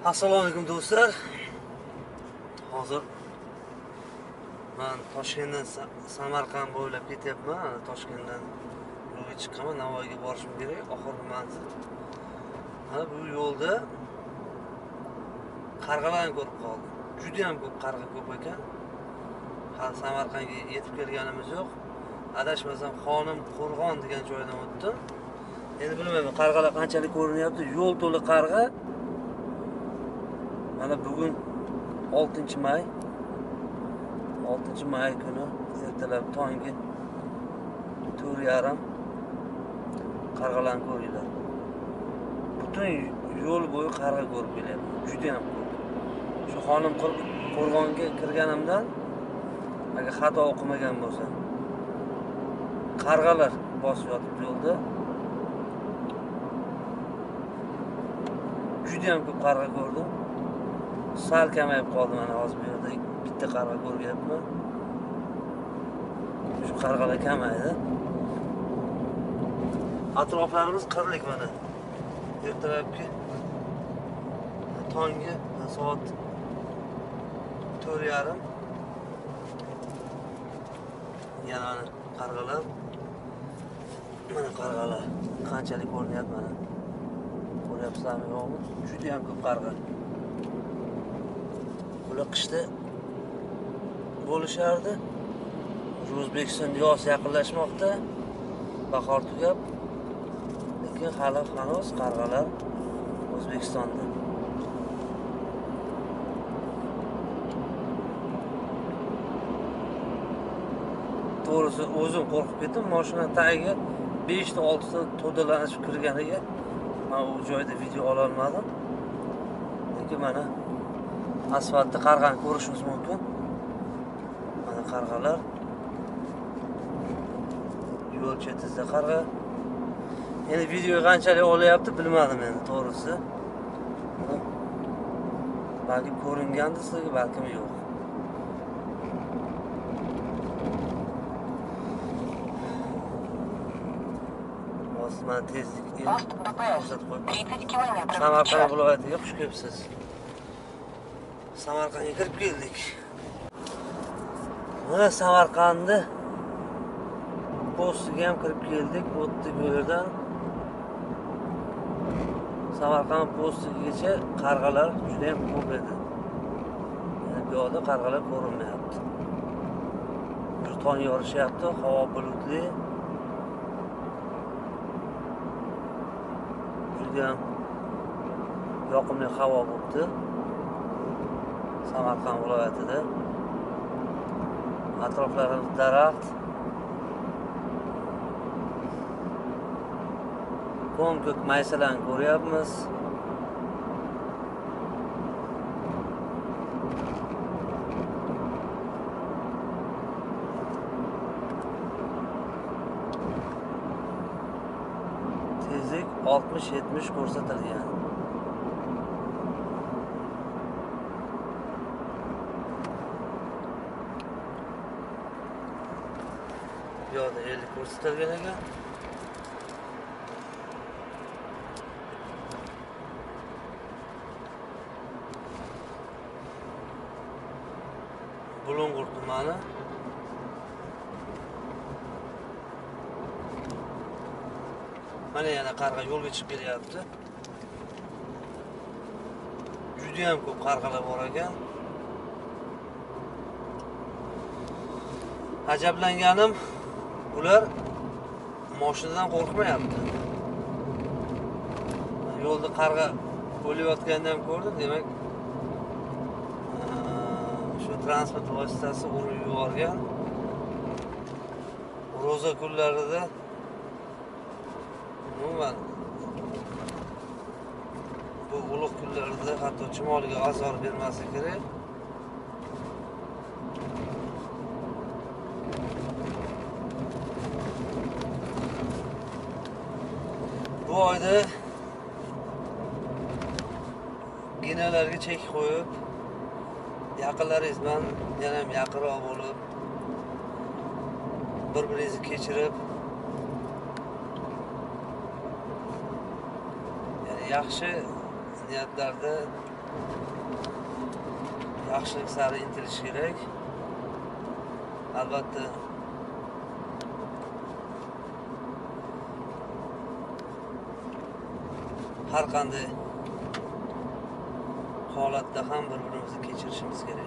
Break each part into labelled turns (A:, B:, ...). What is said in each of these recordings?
A: Assalomu alaykum do'stlar. Hozir men Toshkentdan Samarqand bo'ylab ketyapman. Toshkentdan yo'lga chiqqanman, Navoiyga borishim kerak, oxirgi manzil. Bu yo'lda qarg'alarni ko'rib qoldim. Juda ham ko'p qarg'a ko'p ekan. Hali Samarqandga yetib kelganimiz yo'q. Adashmasam Xonim Qo'rg'on degan joydan o'tdim. Endi bilmayman qarg'alar qanchalik ko'rinyapti. Yo'l to'la qarg'a. Mana bugun 6-may. 6-may kuni ertalab tongi 4:30 qarg'alarni ko'ringlar. Butun yo'l bo'yi qarg'a ko'rib kelyapman. Juda ham ko'p. Shu Xonim Qo'rg'onga kirganimdan agar xato o'qimagan bo'lsa, qarg'alar bosib yotibdi yo'lda. Juda ham ko'p qarg'a ko'rdim. Sal kamayib qoldi, mana hozir bu yerda bitta qarg'a ko'ryapman. Shu qarg'alar kamaydi. Atroflarimiz qirlik mana. Ertalabki tongi soat 4:30. Yana qarg'alar. Mana qarg'alar qanchalik ko'rinyapti mana. Ko'ryapsizlarmi yo'qmi? Juda ham ko'p qarg'a. Bular qishda bo'lishardi. O'zbekistonga yoz yaqinlashmoqda. Bahor tugab, lekin hali hanuz qarg'alar O'zbekistonda. To'g'risi o'zim qo'rqib ketdim. Mashina tagiga 5 ta 6 ta to'dalanib kirganiga men u joyda video ola olmadim. Lekin mana asfaltda qarg'ani ko'rishimiz mumkin. Mana qarg'alar. Yo'l chetida qarg'a. Endi video qanchalik olyapti bilmadim endi to'g'risi. Balki ko'ringandir sizga, balkim yo'q. Osmon tezlik ko'rsatib qo'ydi. Samarqand viloyatiga xush kelibsiz. Samarqandga kirib keldik. Mana Samarqandni postiga ham kirib keldik. O'tdik bu yerdan. Samarqand postigacha qarg'alar juda ham ko'p edi. Yani bu yerda qarg'alar ko'rinmayapti. Bir tong yorishyapti, havo bulutli. Juda ham yoqimli havo bo'libdi. Samarqand viloyatida atroflarimiz daraxt, ko'k maysalarni ko'ryapmiz. Tezlik 60-70 ko'rsatilgan. Bu yerda 50 ko'rsatilgan ekan. Bulung'ur tumani. Mana yana qarg'a yo'lga chiqib kelyapti. Juda ham ko'p qarg'alar bor ekan. Ajablanganim, ular mashinadan qo'rqmayapti. Yo'lda qarg'a bo'layotganini ham ko'rdim, demak shu transport vositasi urib yuborgan. Ro'za kunlarida umuman bu ulug' kunlarda hatto chumoliga azor bermasa kerak. Bu oyda ginalarga chek qo'yib, yaqinlaringiz bilan yana ham yaqinroq bo'lib, bir-biringizni kechirib, ya'ni yaxshi niyatlarda yaxshilik sari intilish kerak. Albatta har qanday holatda ham bir-birimizni kechirishimiz kerak.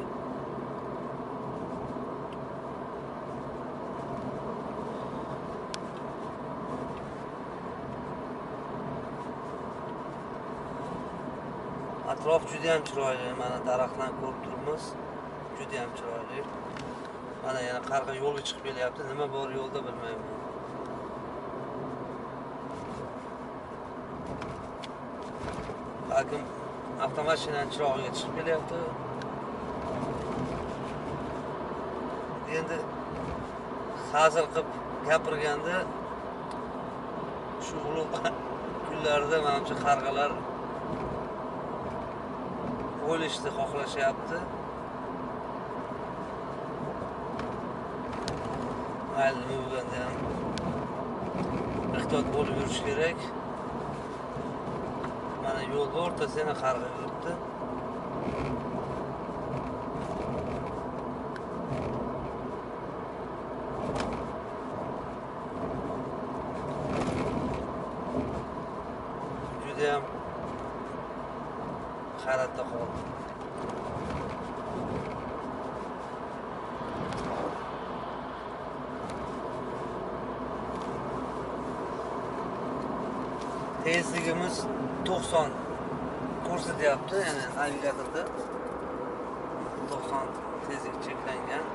A: Atrof juda ham chiroyli. Mana daraxtdan ko'rib turibmiz. Juda ham chiroyli. Mana yana qarg'a yo'lga chiqib kelyapti. Nima bor yo'lda bilmayman. Balkim avtomashinaning chirog'iga chiqib kelyapti. Endi hazil qilib gapirganda shu ulug' kunlarda menimcha qarg'alar o'lishni xohlashyapti. Mayli nima bo'lganda ham ehtiyot bo'lib yurish kerak. Mana yo'l o'rtasida qarg'a yuribdi. Juda ham hayratda qoldim. Tezligimiz 90 ko'rsatyapti, ya'ni navigatorda 90 tezlik cheklangan.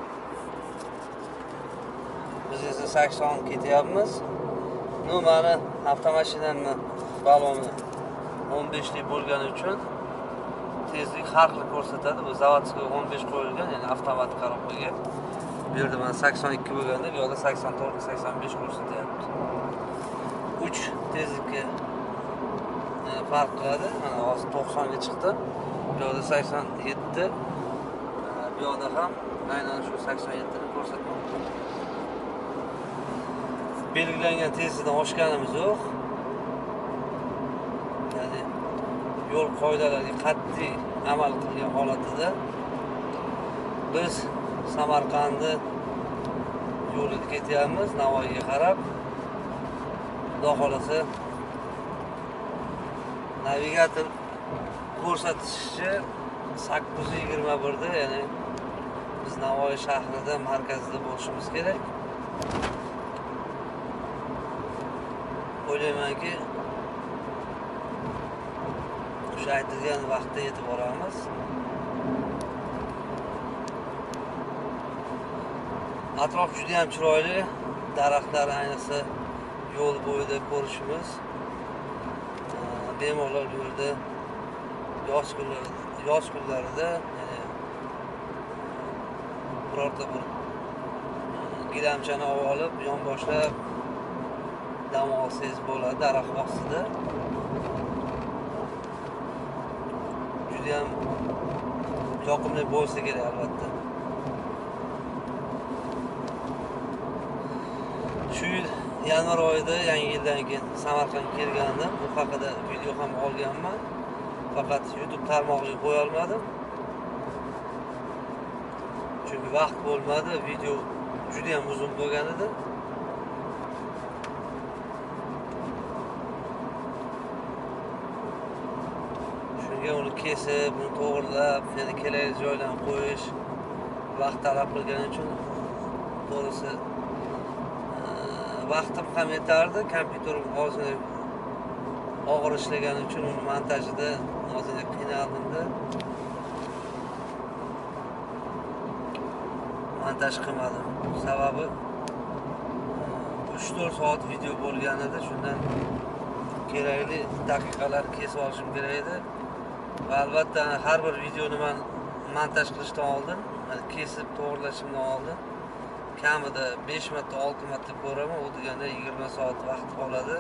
A: Biz esa 80 ketyapmiz. Mana avtomashinamni baloni 15 lik bo'lgani uchun tezlik har xil ko'rsatadi. Bu zavodskiy 15 qo'yilgan, ya'ni avtomat korobkaga. Bu yerda mana 82 bo'lganda, bu yerda 84, 85 ko'rsatyapti. 3 tezlikka farq qiladi. Mana hozir 90 ga chiqdi. Bu yerda 87, bu yerda ham aynan shu 87 ni ko'rsatmoqda. Belgilangan tezlikdan oshganimiz yo'q. Ya'ni yo'l qoidalariga qat'iy amal qilgan holatida biz Samarqandni yo'lida ketyapmiz, Navoiyga qarab. Xudo xolasa navigator ko'rsatishicha 8:21 da, ya'ni biz Navoiy shahrida markazida bo'lishimiz kerak. O'ylaymanki, o'sha aytilgan vaqtda yetib boramiz. Atrof juda ham chiroyli. Daraxtlar ayniqsa yo'l bo'yida ko'rishimiz. Bemalol yo'lda yoz kunlarida, ya'ni birorta bir gilamchani olib, yonboshlab dam olsangiz bo'ladi daraxt ostida. Juda ham yoqimli bo'lsa kerak albatta. Shu yil yanvar oyida, yangi yildan keyin Samarqandga kelgandim. Bu haqida video ham olganman. Faqat YouTube tarmog'iga qo'ya olmadim. Chunki vaqt bo'lmadi. Video juda ham uzun bo'lgan edi. Shunga uni kesib, uni to'g'rilab, yana kerakli joylarga qo'yish vaqt talab qilgani uchun to'g'risi vaqtim ham yetardi. Kompyuterim ozgina og'ir ishlagani uchun uni montajida ozgina qiynaldimda. Montaj qilmadim. Sababi 3-4 soat video bo'lgan edi. Shundan kerakli daqiqalar kesib olishim kerak edi. Va albatta har bir videoni men montaj qilishdan oldin, kesib to'g'rilashimdan oldin kamida 5 marta 6 marta ko'raman. U deganda 20 soat vaqt oladi.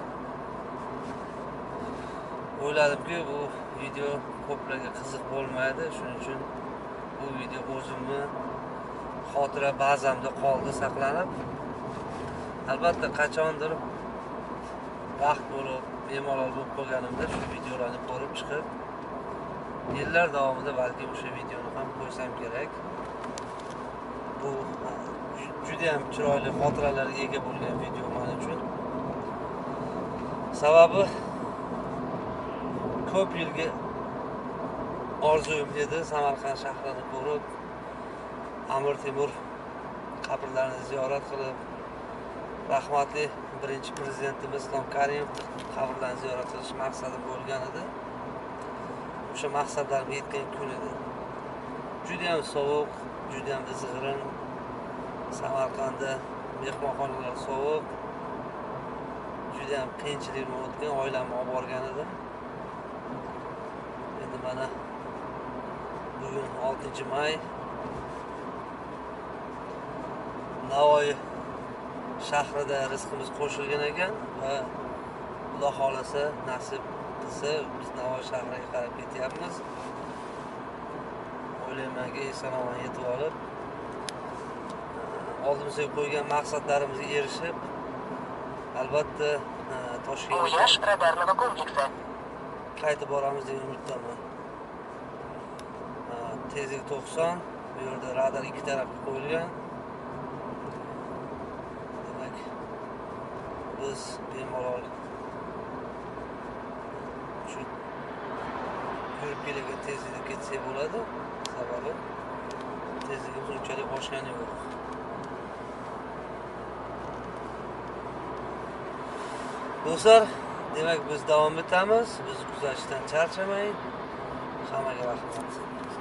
A: O'yladimki, bu video ko'plarga qiziq bo'lmaydi. Shuning uchun bu video o'zimni xotira bazamda qoldi saqlanib. Albatta qachondir vaqt bo'lib, bemalol bo'lib qolganimda shu videolarni ko'rib chiqib yillar davomida balki o'sha videoni ham qo'ysam kerak. Bu juda ham chiroyli xotiralarga ega bo'lgan video men uchun. Sababi ko'p yilga orzuyim edi Samarqand shahrini ko'rib, Amir Temur qabrlarini ziyorat qilib, rahmatli birinchi prezidentimiz Islom Karimov qabrlarini ziyorat qilish maqsadim bo'lgan edi. O'sha maqsadlarimga yetgan kun edi. Juda ham sovuq, juda ham izg'irin. Samarqandda mehmonxonalar sovuq. Juda ham qiyinchilikni o'tgan, oilamni olib borgan edim. Endi mana bugun 6-may. Navoiy shahrida rizqimiz qo'shilgan ekan va Xudo xolasa, nasib qilsa biz Navoiy shahriga qarab ketyapmiz. O'ylaymanki, eson-omon yetib olib, oldimizga qo'ygan maqsadlarimizga erishib, albatta Toshkentga qaytib boramiz degan umiddaman. Tezlik 90, bu yerda radar ikki tarafga qo'yilgan. Demak, biz bemalol shu yurib kelgan tezlikda ketsak bo'ladi. Sababi tezligimiz unchalik oshgani yo'q. Do'stlar, demak biz davom etamiz. Biz kuzatishdan charchamang. Hammaga rahmat.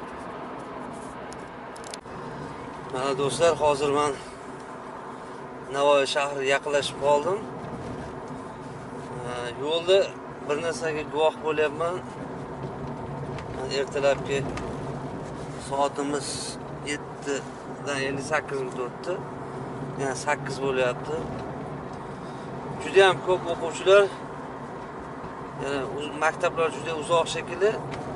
A: Mana do'stlar, hozir men Navoiy shahriga yaqinlashib qoldim. Yo'lda bir narsaga guvoh bo'lyapman. Ertalabki soatimiz 7dan 58 minut o'tdi. Yani 8 bo'lyapti. Juda ham ko'p o'quvchilar, yani maktablar juda uzoq shekilli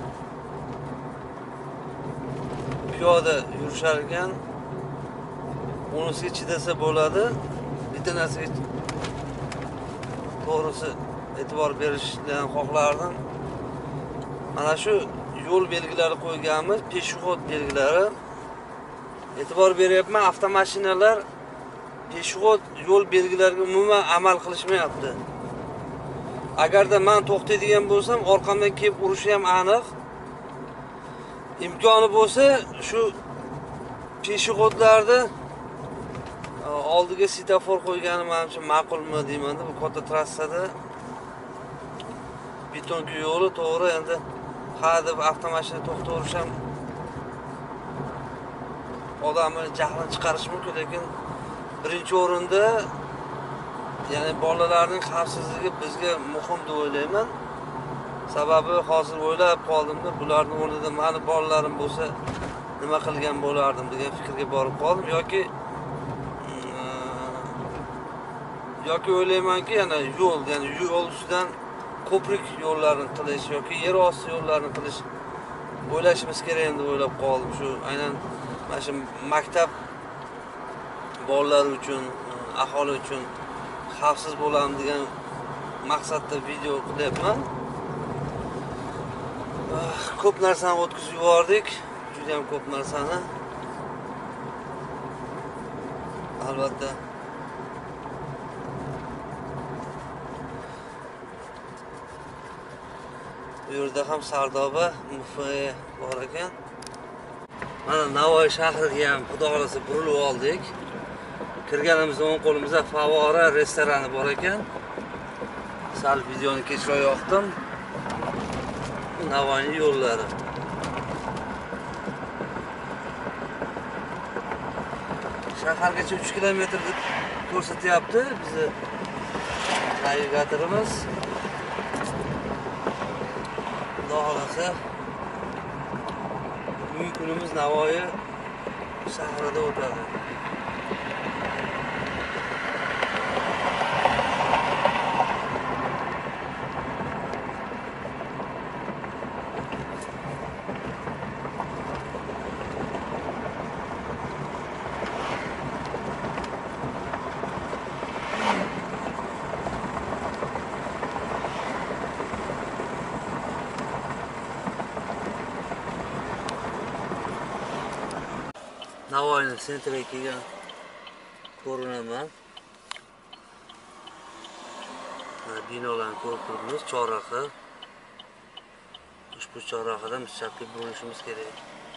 A: piyoda yurishar ekan. Unisiga chidasa bo'ladi. Bitta narsaga to'g'risi e'tibor berishni xohlardim. Mana shu yo'l belgilari qo'yganmiz, peshxod belgilari. E'tibor beryapman, avtomashinalar peshxod yo'l belgilariga umuman amal qilishmayapti. Agarda men to'xtaydigan bo'lsam, orqamdan kelib urishi ham aniq. Imkoni bo'lsa, shu peshxodlarda oldiga svetofor qo'ygani menimcha ma'qulmi deyman. Bu katta trassada betonga yo'li to'g'ri, endi hadeb avtomashina to'xtaverish ham odamni jahlini chiqarishi mumkin, lekin birinchi o'rinda ya'ni bolalarning xavfsizligi bizga muhim deb o'ylayman. Sababi hozir o'ylab qoldimda, bularning o'rnida meni bolalarim bo'lsa nima qilgan bo'lardim degan fikrga borib qoldim. Yoki o'ylaymanki, yana yo'l, ya'ni yo'l ustidan ko'prik yo'llarini qilish yoki yer osti yo'llarini qilish o'ylashimiz kerak deb o'ylab qoldim. Shu aynan mana shu maktab bolalar uchun, aholi uchun xavfsiz bo'lamiz degan maqsadda video qilyapman. Ko'p narsani o'tkazib yubordik, juda ham ko'p narsani. Albatta bu yerda ham Sardoba mufi bor ekan. Mana Navoiy shahriga ham xudo xolasa burilib oldik. Kirganimizda o'ng qo'limizda Favora restorani bor ekan. Sal videoni kechroq yoqdim. Navoiy yo'llari. Shahargacha 3 kilometr deb ko'rsatyapti bizni navigatorimiz. Xudo xolasa bugungi kunimiz Navoiy shahrida o'tadi. Navoiyning sentriga kelgan ko'rinaman. Binolarni ko'rib turibmiz. Chorraha. Ushbu chorrahadan biz chapga burilishimiz kerak.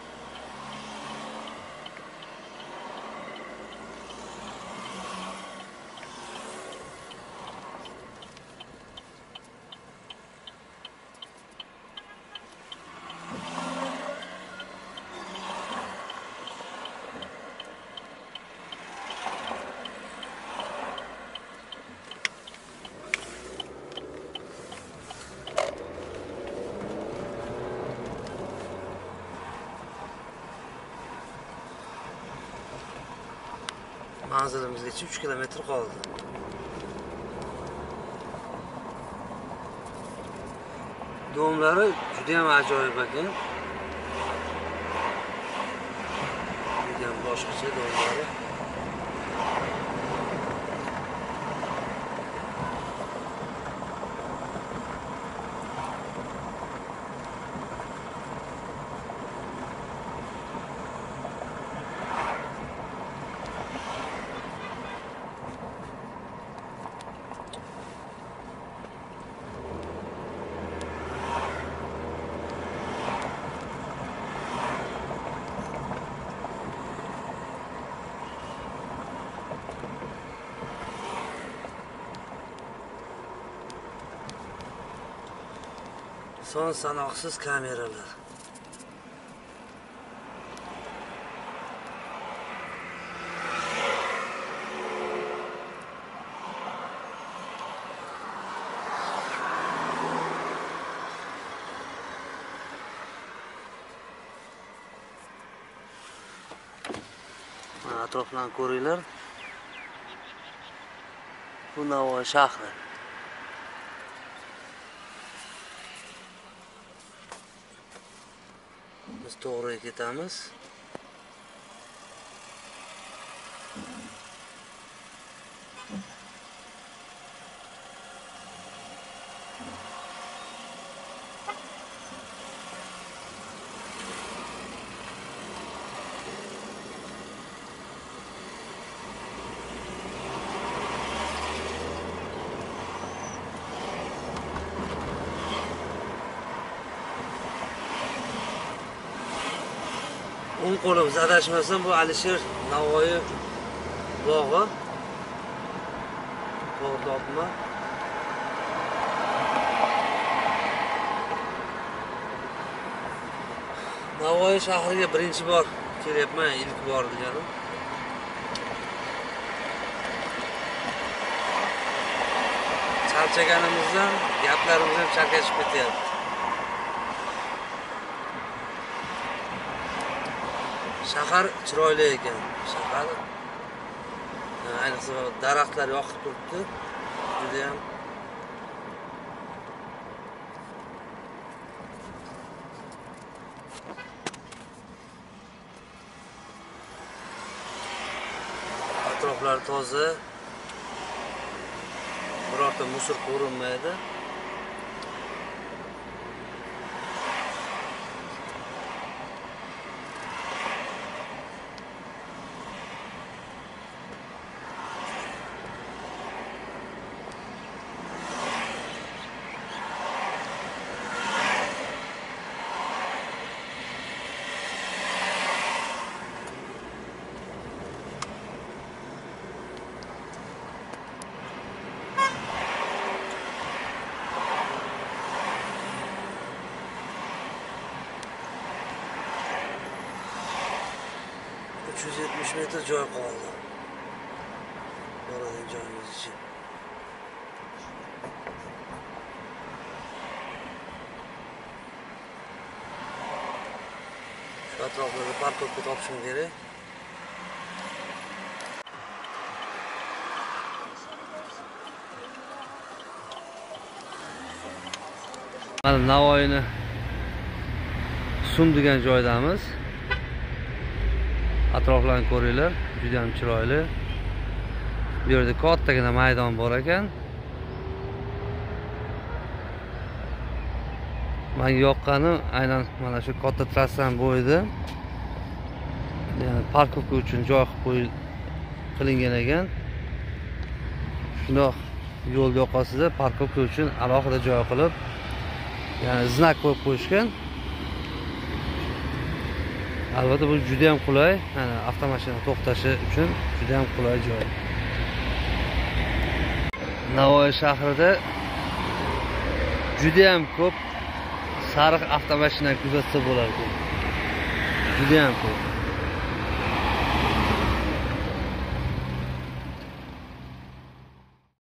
A: Manzilimizgacha 3 kilometr qoldi. Domlari juda ham ajoyib ekan. Juda ham boshqacha domlari. Son sanoqsiz kameralar. Atroflarni ko'ringlar. Bu Navoiy shahri. Biz to'g'riga ketamiz. O'ng qo'limiz adashmasam bu Alisher Navoiy bog'i. To'g'ri topma. Navoiy shahriga birinchi bor kelyapman, ilk bor deganim. Charchaganimizdan gaplarimiz ham charkashib ketyapti. Shahar chiroyli ekan. Shahar ayniqsa daraxtlar yoqib turibdi. Juda ham atroflar toza. Birorta musor ko'rinmaydi. metr joy qoldi. Boradigan joyimiz için. Şu atroflarda parkovka topishim kerak. Mana Navoiyni Sum degan joydamiz. Atroflarni ko'ringlar, juda ham chiroyli. Bu yerda kattagina maydon bor ekan. Menga yoqqani aynan mana shu katta trassani bo'yida Yani parkovka uchun joy qilib qilingan ekan. Shundoq yo'l yoqasida parkovka uchun alohida joy qilib, yani znak qo'yib qo'yishgan. Albatta bu juda ham qulay, yani avtomashina to'xtashi uchun juda ham qulay joy. Navoiy shahrida juda ham ko'p sariq avtomashina kuzatsa bo'lar ekan. Juda ham ko'p.